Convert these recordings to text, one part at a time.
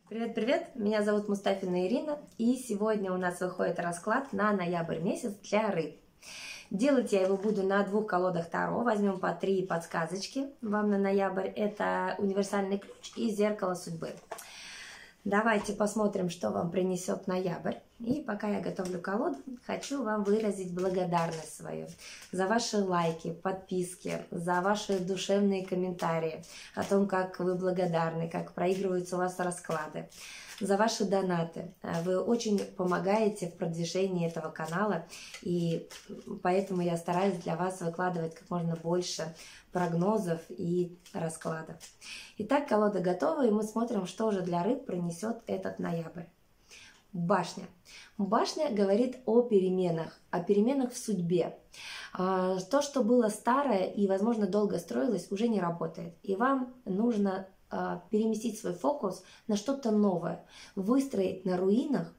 Привет-привет! Меня зовут Мустафина Ирина, и сегодня у нас выходит расклад на ноябрь месяц для рыб. Делать я его буду на двух колодах Таро. Возьмем по 3 подсказочки вам на ноябрь. Это универсальный ключ и зеркало судьбы. Давайте посмотрим, что вам принесет ноябрь. И пока я готовлю колоду, хочу вам выразить благодарность свою за ваши лайки, подписки, за ваши душевные комментарии о том, как вы благодарны, как проигрываются у вас расклады, за ваши донаты. Вы очень помогаете в продвижении этого канала, и поэтому я стараюсь для вас выкладывать как можно больше прогнозов и раскладов. Итак, колода готова, и мы смотрим, что же для рыб принесет этот ноябрь. Башня. Башня говорит о переменах в судьбе. То, что было старое и, возможно, долго строилось, уже не работает. И вам нужно переместить свой фокус на что-то новое, выстроить на руинах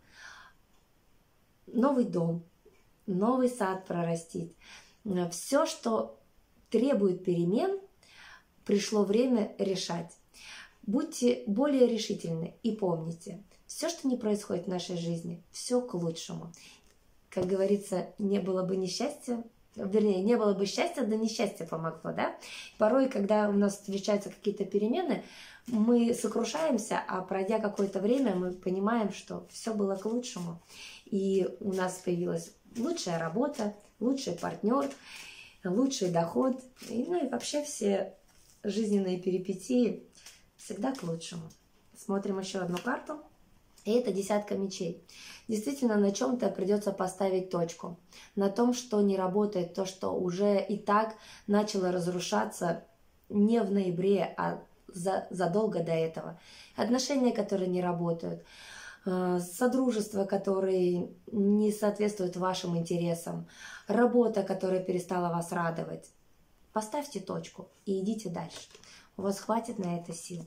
новый дом, новый сад прорастить. Все, что требует перемен, пришло время решать. Будьте более решительны и помните, все, что не происходит в нашей жизни, все к лучшему. Как говорится, не было бы несчастья, вернее, не было бы счастья, да несчастье помогло, да? Порой, когда у нас встречаются какие-то перемены, мы сокрушаемся, а пройдя какое-то время, мы понимаем, что все было к лучшему. И у нас появилась лучшая работа, лучший партнер, лучший доход, и вообще все жизненные перипетии всегда к лучшему. Смотрим еще одну карту, и это десятка мечей. Действительно, на чем-то придется поставить точку, на том, что не работает, то, что уже и так начало разрушаться не в ноябре, а задолго до этого. Отношения, которые не работают, содружества, которые не соответствуют вашим интересам, работа, которая перестала вас радовать. Поставьте точку и идите дальше. У вас хватит на это сил.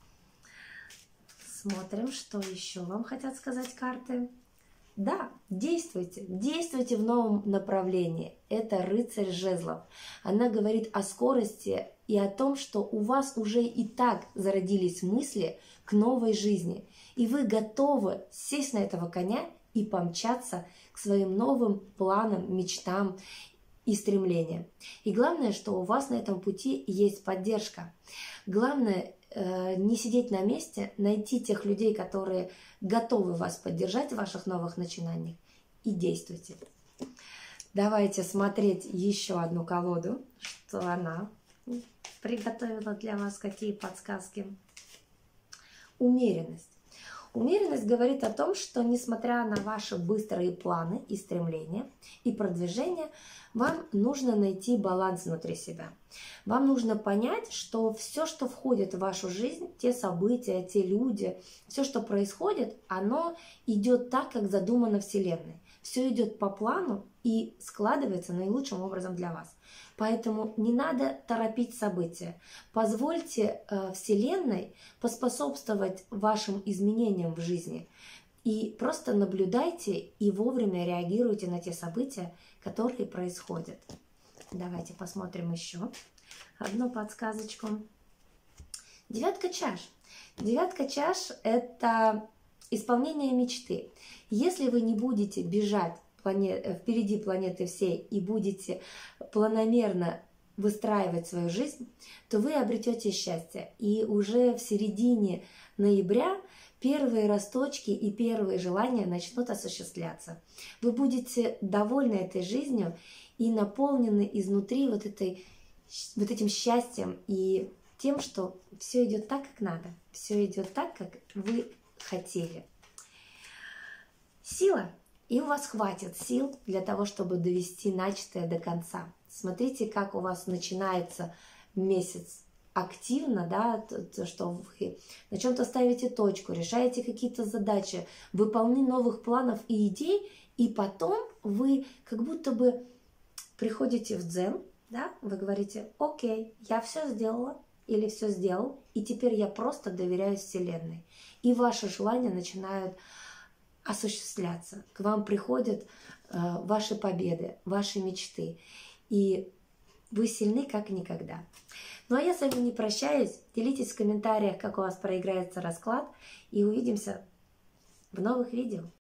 Смотрим, что еще вам хотят сказать карты. Да, действуйте, действуйте в новом направлении. Это рыцарь жезлов. Она говорит о скорости и о том, что у вас уже и так зародились мысли к новой жизни. И вы готовы сесть на этого коня и помчаться к своим новым планам, мечтам и стремлениям. И главное, что у вас на этом пути есть поддержка. Главное не сидеть на месте, найти тех людей, которые готовы вас поддержать в ваших новых начинаниях, и действуйте. Давайте смотреть еще одну колоду, что она приготовила для вас, какие подсказки. Умеренность. Умеренность говорит о том, что несмотря на ваши быстрые планы и стремления и продвижения, вам нужно найти баланс внутри себя. Вам нужно понять, что все, что входит в вашу жизнь, те события, те люди, все, что происходит, оно идет так, как задумано Вселенной. Все идет по плану и складывается наилучшим образом для вас. Поэтому не надо торопить события. Позвольте Вселенной поспособствовать вашим изменениям в жизни. И просто наблюдайте и вовремя реагируйте на те события, которые происходят. Давайте посмотрим еще одну подсказочку. Девятка чаш. Девятка чаш – это исполнение мечты. Если вы не будете бежать впереди планеты всей и будете планомерно выстраивать свою жизнь, то вы обретете счастье. И уже в середине ноября первые росточки и первые желания начнут осуществляться. Вы будете довольны этой жизнью и наполнены изнутри вот этим счастьем и тем, что все идет так, как надо. Все идет так, как вы хотели. Сила. И у вас хватит сил для того, чтобы довести начатое до конца. Смотрите, как у вас начинается месяц активно, да, то, что вы на чем-то ставите точку, решаете какие-то задачи, выполнение новых планов и идей, и потом вы как будто бы приходите в дзен, да, вы говорите: окей, я все сделала или все сделал, и теперь я просто доверяю Вселенной. И ваши желания начинают осуществляться. К вам приходят ваши победы, ваши мечты. И вы сильны как никогда. Ну а я с вами не прощаюсь. Делитесь в комментариях, как у вас проиграется расклад. И увидимся в новых видео.